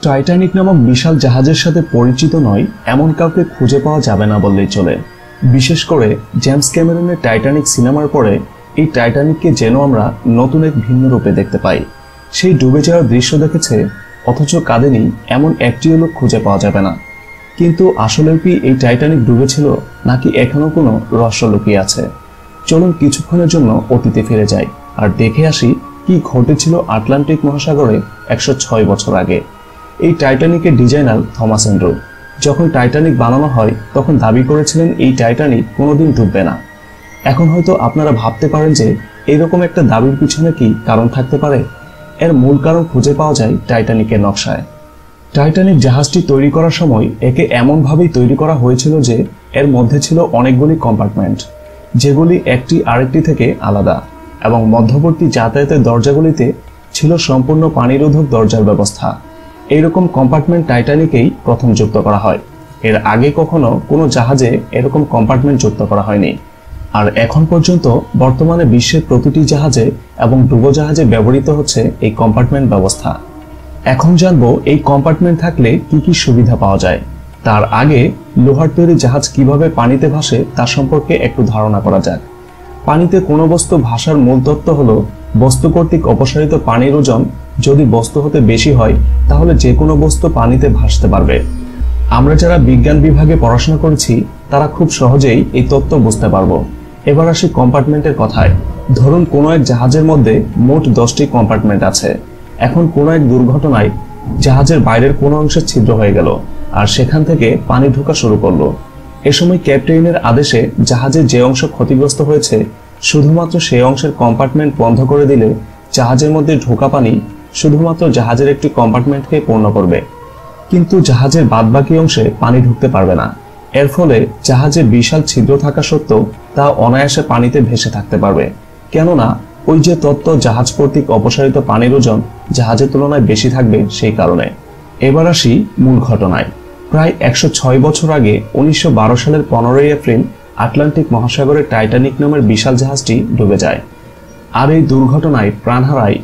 Titanic নামক বিশাল জাহাজের সাথে পরিচিত নয় এমন কাউকে খুঁজে পাওয়া যাবে না বললেই চলে। বিশেষ করে জেমস ক্যামেরনের টাইটানিক সিনেমার পরে এই টাইটানিককে যেন আমরা নতুন এক ভিন্ন রূপে দেখতে পাই। সেই ডুবে যাওয়ার দৃশ্য দেখেছে অথচ কাঁদেনি এমন একটিও লোক খুঁজে পাওয়া যাবে না। কিন্তু আসলে কি এই টাইটানিক ডুবেছিল নাকি এখনো কোনো রহস্য লুকিয়ে আছে? চলুন কিছুক্ষণের জন্য অতীতে ফিরে যাই আর দেখে আসি কি ঘটেছিল আটলান্টিক মহাসাগরে 106 বছর আগে। এই টাইটানিকের ডিজাইনার থমাস এন্ড্রু যখন টাইটানিক বানানো হয় তখন দাবি করেছিলেন এই টাইটানিক কোনোদিন ডুববে না। এখন হয়তো আপনারা ভাবতে পারেন যে এইরকম একটা দাবির পিছনে কি কারণ থাকতে পারে। এর মূল কারণ খুঁজে পাওয়া যায় টাইটানিকের নকশায়। টাইটানিক জাহাজটি তৈরি করার সময় একে এমনভাবেই তৈরি করা হয়েছিল যে এর মধ্যে ছিল অনেকগুলি কম্পার্টমেন্ট, যেগুলি একটি আরেকটি থেকে আলাদা, এবং মধ্যবর্তী যাতায়াতের দরজাগুলিতে ছিল সম্পূর্ণ পানিরোধক দরজার ব্যবস্থা। এইরকম কম্পার্টমেন্ট টাইটানিকেই প্রথম যুক্ত করা হয়। এর আগে কখনো কোনো জাহাজে এরকম কম্পার্টমেন্ট যুক্ত করা হয়নি। আর এখন পর্যন্ত বর্তমানে বিশ্বের প্রতিটি জাহাজে এবং ডুবোজাহাজে ব্যবহৃত হচ্ছে এই কম্পার্টমেন্ট ব্যবস্থা। এখন জানবো এই কম্পার্টমেন্ট থাকলে কি কি সুবিধা পাওয়া যায়। তার আগে লোহার তৈরি জাহাজ কিভাবে পানিতে ভাসে তা সম্পর্কে একটু ধারণা করা যাক। পানিতে কোনো বস্তু ভাসার মূল তত্ত্ব হলো বস্তু কর্তৃক অপসারিত পানির ওজন যদি বস্তু হতে বেশি হয় তাহলে যে কোনো বস্তু পানিতে ভাসতে পারবে। আমরা যারা বিজ্ঞান বিভাগে পড়াশোনা করেছি তারা খুব সহজেই এই তত্ত্ব বুঝতে পারবো। এবার আসি কম্পার্টমেন্টের কথায়। ধরুন কোনো এক জাহাজের মধ্যে মোট 10টি কম্পার্টমেন্ট আছে। এখন কোনো এক দুর্ঘটনায় জাহাজের বাইরের কোনো অংশে ছিদ্র হয়ে গেল আর সেখান থেকে পানি ঢোকা শুরু করলো। এ সময় ক্যাপ্টেনের আদেশে জাহাজের যে অংশ ক্ষতিগ্রস্ত হয়েছে শুধুমাত্র সেই অংশের কম্পার্টমেন্ট বন্ধ করে দিলে জাহাজের মধ্যে ঢোকা পানি শুধুমাত্র জাহাজের একটি কম্পার্টমেন্টকে পূর্ণ করবে, কিন্তু জাহাজের বাদবাকি অংশে পানি ঢুকতে পারবে না। এর ফলে জাহাজে বিশাল ছিদ্র থাকা সত্ত্বেও তা অনায়াসে পানিতে ভেসে থাকতে পারবে, কেননা ওই যে তত্ত্ব জাহাজ কর্তৃক অপসারিত পানির ওজন জাহাজের তুলনায় বেশি থাকবে সেই কারণে। এবার আসি মূল ঘটনায়। প্রায় 106 বছর আগে 1912 সালের 15ই এপ্রিল আটলান্টিক মহাসাগরে টাইটানিক নামের বিশাল জাহাজটি ডুবে যায়। আর এই দুর্ঘটনায় প্রাণ হারায়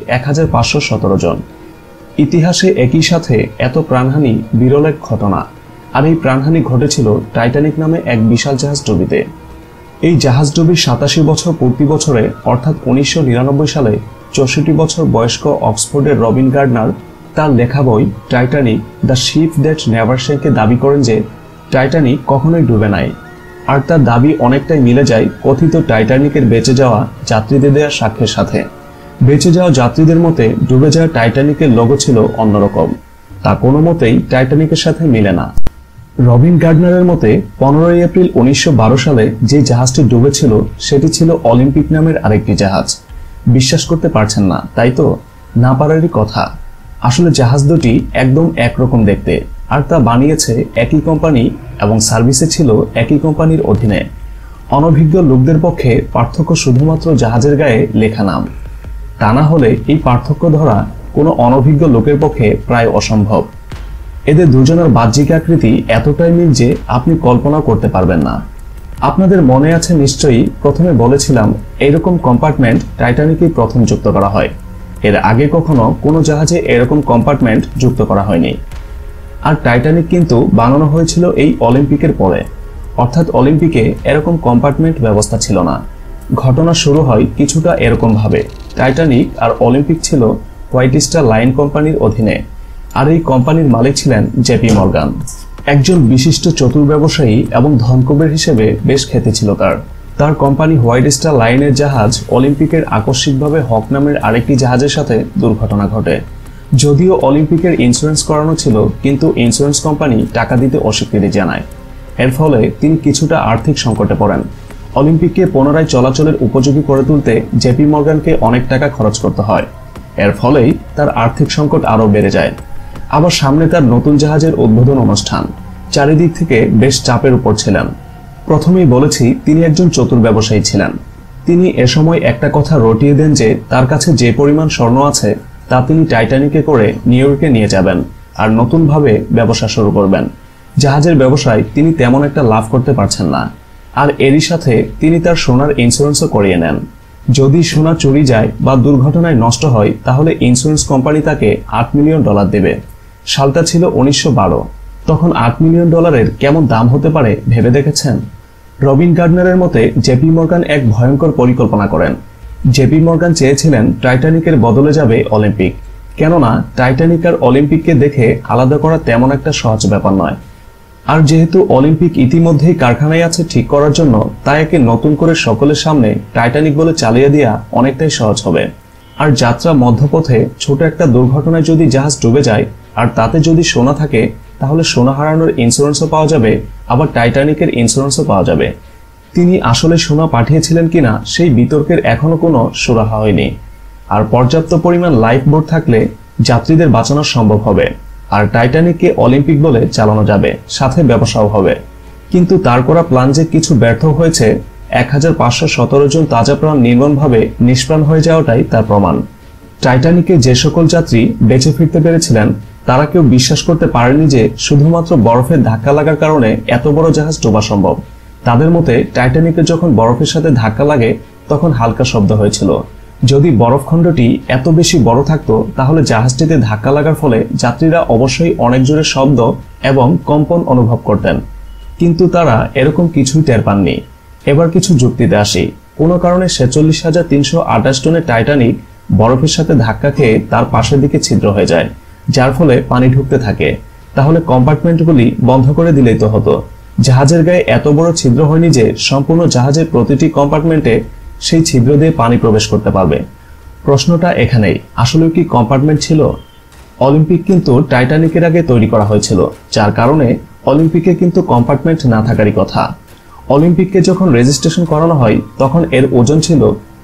1517 জন। ইতিহাসে একই সাথে এত প্রাণহানি বিরল এক ঘটনা। আর এই প্রাণহানি ঘটেছিল টাইটানিক নামে এক বিশাল জাহাজ ডুবিতে। এই জাহাজ ডুবির 87 বছর পূর্তি বছরে অর্থাৎ 1999 সালে 64 বছর বয়স্ক অক্সফোর্ডের রবিন গার্ডনার তার লেখা বই Titanic the ship that never sank দাবি করেন যে টাইটানিক কখনোই ডুবে নাই। আর তার দাবি অনেকটাই মিলে যায় কথিত টাইটানিকের বেঁচে যাওয়া যাত্রীদের দেওয়া সাক্ষ্যের সাথে। বেঁচে যাওয়া যাত্রীদের মতে ডুবে যাওয়া টাইটানিকের লোগো ছিল অন্যরকম, তা কোনো মতেই টাইটানিকের সাথে মিলে না। রবিন গার্ডনারের মতে 15ই এপ্রিল 1912 সালে যে জাহাজটি ডুবেছিল সেটি ছিল অলিম্পিক নামের আরেকটি জাহাজ। বিশ্বাস করতে পারছেন না তাই তো? না পারারই কথা। আসলে জাহাজ দুটি একদম একরকম দেখতে, আর তা বানিয়েছে একই কোম্পানি এবং সার্ভিসে ছিল একই কোম্পানির অধীনে। অনভিজ্ঞ লোকদের পক্ষে পার্থক্য শুধুমাত্র জাহাজের গায়ে লেখা নাম। তা না হলে এই পার্থক্য ধরা কোনো অনভিজ্ঞ লোকের পক্ষে প্রায় অসম্ভব। এদের দুজনের বাহ্যিক আকৃতি এতটাই মিল যে আপনি কল্পনা করতে পারবেন না। আপনাদের মনে আছে নিশ্চয়ই প্রথমে বলেছিলাম এরকম কম্পার্টমেন্ট টাইটানিকেই প্রথম যুক্ত করা হয়। এর আগে কখনো কোনো জাহাজে এরকম কম্পার্টমেন্ট যুক্ত করা হয়নি। আর টাইটানিক কিন্তু বানানো হয়েছিল এই অলিম্পিকের পরে, অর্থাৎ অলিম্পিকে এরকম কম্পার্টমেন্ট ব্যবস্থা ছিল না। ঘটনা শুরু হয় কিছুটা এরকম ভাবে। টাইটানিক আর অলিম্পিক ছিল হোয়াইট স্টার লাইন কোম্পানির অধীনে, আর এই কোম্পানির মালিক ছিলেন জেপি মর্গান, একজন বিশিষ্ট চতুর ব্যবসায়ী এবং ধনকুবের হিসেবে বেশ খ্যাতি ছিল তার কোম্পানি হোয়াইট স্টার লাইনের জাহাজ অলিম্পিকের আকস্মিকভাবে হক নামের আরেকটি জাহাজের সাথে দুর্ঘটনা ঘটে। যদিও অলিম্পিকের ইন্স্যুরেন্স করানো ছিল, কিন্তু ইন্স্যুরেন্স কোম্পানি টাকা দিতে অস্বীকৃতি জানায়। এর ফলে তিনি কিছুটা আর্থিক সংকটে পড়েন। অলিম্পিককে পুনরায় চলাচলের উপযোগী করে তুলতে জেপি মর্গানকে অনেক টাকা খরচ করতে হয়। এর ফলেই তার আর্থিক সংকট আরও বেড়ে যায়। আবার সামনে তার নতুন জাহাজের উদ্বোধন অনুষ্ঠান। চারিদিক থেকে বেশ চাপের উপর ছিলেন। প্রথমেই বলেছি তিনি একজন চতুর ব্যবসায়ী ছিলেন। তিনি এ সময় একটা কথা রটিয়ে দেন যে তার কাছে যে পরিমাণ স্বর্ণ আছে তা তিনি টাইটানিকে করে নিউ ইয়র্কে নিয়ে যাবেন আর নতুনভাবে ব্যবসা শুরু করবেন। জাহাজের ব্যবসায় তিনি তেমন একটা লাভ করতে পারছেন না, আর এরই সাথে তিনি তার সোনার ইন্স্যুরেন্সও করিয়ে নেন। যদি সোনা চুরি যায় বা দুর্ঘটনায় নষ্ট হয় তাহলে ইন্স্যুরেন্স কোম্পানি তাকে $8 মিলিয়ন দেবে। সালটা ছিল 1912। তখন $8 মিলিয়ন কেমন দাম হতে পারে ভেবে দেখেছেন? রবিন গার্ডনারের মতে জেপি মর্গান এক ভয়ঙ্কর পরিকল্পনা করেন। জেপি মর্গান চেয়েছিলেন টাইটানিকের বদলে যাবে অলিম্পিক, কেননা টাইটানিক আর অলিম্পিককে দেখে আলাদা করা তেমন একটা সহজ ব্যাপার নয়। আর যেহেতু অলিম্পিক ইতিমধ্যেই কারখানায় আছে ঠিক করার জন্য, তাই একে নতুন করে সকলের সামনে টাইটানিক বলে চালিয়ে দেওয়া অনেকটাই সহজ হবে। আর যাত্রা মধ্যপথে ছোট একটা দুর্ঘটনায় যদি জাহাজ ডুবে যায় আর তাতে যদি সোনা থাকে, তাহলে সোনা হারানোর ইন্স্যুরেন্সও পাওয়া যাবে, আবার টাইটানিকের ইন্স্যুরেন্সও পাওয়া যাবে। তিনি আসলে সোনা পাঠিয়েছিলেন কিনা সেই বিতর্কের এখনো কোনো সুরাহা হয়নি। আর পর্যাপ্ত পরিমাণ লাইফ বোট থাকলে যাত্রীদের বাঁচানো সম্ভব হবে, আর টাইটানিককে অলিম্পিক বলে চালানো যাবে, সাথে ব্যবসাও হবে। কিন্তু তার করা প্ল্যান যে কিছু ব্যর্থ হয়েছে, 1517 জন তাজা প্রাণ নির্মমভাবে নিষ্প্রাণ হয়ে যাওয়াটাই তার প্রমাণ। টাইটানিকে যে সকল যাত্রী বেঁচে ফিরতে পেরেছিলেন, তারা কেউ বিশ্বাস করতে পারেনি যে শুধুমাত্র বরফের ধাক্কা লাগার কারণে এত বড় জাহাজ ডোবা সম্ভব। তাদের মতে টাইটানিকে যখন বরফের সাথে ধাক্কা লাগে তখন হালকা শব্দ হয়েছিল। যদি বরফখণ্ডটি এত বেশি বড় থাকতো, তাহলে জাহাজটিতে ধাক্কা লাগার ফলে যাত্রীরা অবশ্যই অনেক জোরে শব্দ এবং কম্পন অনুভব করতেন। কিন্তু তারা এরকম কিছুই টের পাননি। এবার কিছু যুক্তিতে আসি। কোনো কারণে 46,328 টনের টাইটানিক বরফের সাথে ধাক্কা খেয়ে তার পাশের দিকে ছিদ্র হয়ে যায়, যার ফলে পানি ঢুকতে থাকে। তাহলে কম্পার্টমেন্টগুলি বন্ধ করে দিলেই তো হতো। জাহাজের গায়ে এত বড় ছিদ্র হয়নি যে সম্পূর্ণ জাহাজের প্রতিটি কম্পার্টমেন্টে সেই ছিদ্র দিয়ে পানি প্রবেশ করতে পারবে। প্রশ্নটা এখানেই, আসলে কি কম্পার্টমেন্ট ছিল? অলিম্পিক কিন্তু টাইটানিকের আগে তৈরি করা হয়েছিল, যার কারণে অলিম্পিকে কিন্তু কম্পার্টমেন্ট না থাকারই কথা। অলিম্পিককে যখন রেজিস্ট্রেশন করানো হয় তখন এর ওজন ছিল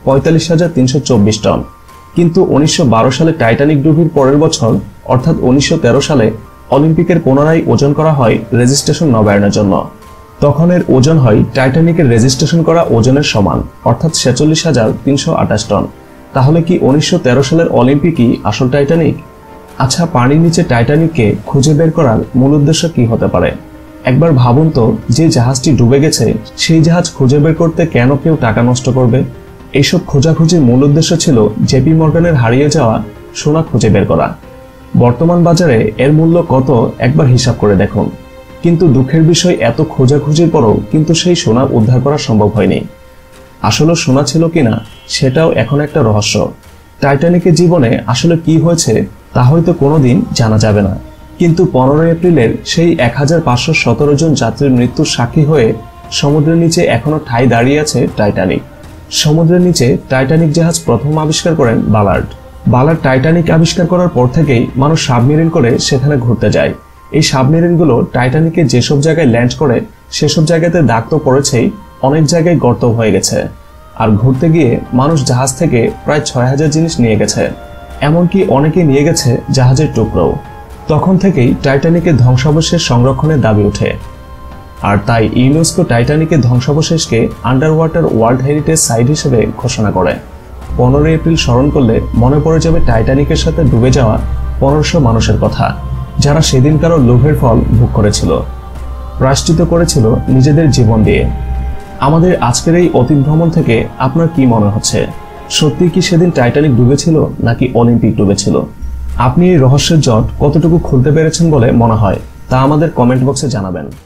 45,324 টন। কিন্তু 1912 সালে টাইটানিক ডুবির পরের বছর অর্থাৎ 1913 সালে অলিম্পিকের পুনরায় ওজন করা হয় রেজিস্ট্রেশন নবায়নের জন্য। তখন এর ওজন হয় টাইটানিকের রেজিস্ট্রেশন করা ওজনের সমান, অর্থাৎ 46,328 টন। তাহলে কি 1913 সালের অলিম্পিকই আসল টাইটানিক? আচ্ছা, পানির নিচে টাইটানিককে খুঁজে বের করার মূল উদ্দেশ্য কি হতে পারে? একবার ভাবুন তো, যে জাহাজটি ডুবে গেছে সেই জাহাজ খুঁজে বের করতে কেন কেউ টাকা নষ্ট করবে? এইসব খোঁজাখুঁজির মূল উদ্দেশ্য ছিল জেপি মর্গানের হারিয়ে যাওয়া সোনা খুঁজে বের করা। বর্তমান বাজারে এর মূল্য কত একবার হিসাব করে দেখুন। কিন্তু দুঃখের বিষয়, এত খোঁজাখুঁজির পরও কিন্তু সেই সোনা উদ্ধার করা সম্ভব হয়নি। আসলে সোনা ছিল কিনা সেটাও এখন একটা রহস্য। টাইটানিকের জীবনে আসলে কি হয়েছে তা হয়তো কোনোদিন জানা যাবে না। কিন্তু 15 এপ্রিলের সেই 1517 জন যাত্রীর মৃত্যুর সাক্ষী হয়ে সমুদ্রের নিচে এখনো ঠাই দাঁড়িয়ে আছে টাইটানিক। সমুদ্রের নিচে টাইটানিক জাহাজ প্রথম আবিষ্কার করেন বালার্ড। টাইটানিক আবিষ্কার করার পর থেকেই মানুষ সাবমেরিন করে সেখানে ঘুরতে যায়। এই সাবমেরিনগুলো টাইটানিকে যেসব জায়গায় ল্যান্ড করে সেসব জায়গাতে দাগ তো পড়েছেই, অনেক জায়গায় গর্ত হয়ে গেছে। আর ঘুরতে গিয়ে মানুষ জাহাজ থেকে প্রায় 6,000 জিনিস নিয়ে গেছে, এমনকি অনেকে নিয়ে গেছে জাহাজের টুকরো। তখন থেকেই টাইটানিকের ধ্বংসাবশেষ সংরক্ষণের দাবি ওঠে। আর তাই ইউনেস্কো টাইটানিকের ধ্বংসাবশেষকে underwater world heritage site হিসেবে ঘোষণা করে। 15 এপ্রিল স্মরণ করলে মনে পড়ে যাবে টাইটানিকের সাথে ডুবে যাওয়া 1500 মানুষের কথা, যারা সেদিনকারও লোভের ফল ভোগ করেছিল, প্রায়শ্চিত্ত করেছিল নিজেদের জীবন দিয়ে। আমাদের আজকের এই অতীত ভ্রমণ থেকে আপনার কি মনে হচ্ছে? সত্যি কি সেদিন টাইটানিক ডুবেছিল নাকি অলিম্পিক ডুবেছিল? আপনি এই রহস্যের জট কতটুকু খুলতে পেরেছেন বলে মনে হয় তা আমাদের কমেন্ট বক্সে জানাবেন।